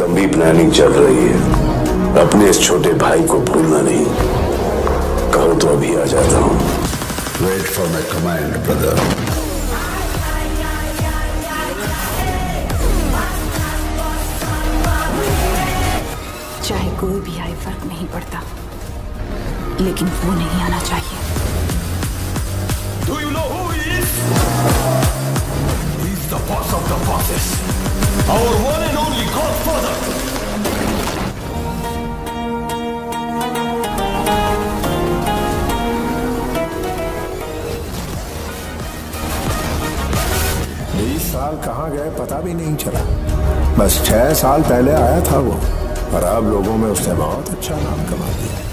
लंबी प्लानिंग चल रही है। अपने इस छोटे भाई को भूलना नहीं। कहो तो अभी आ जाता हूँ। Wait for my command brother. चाहे कोई भी आए फर्क नहीं पड़ता, लेकिन वो नहीं आना चाहिए। Do you know who he is? He's the boss of the bosses. Our one and only Godfather. साल कहाँ गए पता भी नहीं चला। बस 6 साल पहले आया था वो, और अब लोगों में उसने बहुत अच्छा नाम कमा दिया।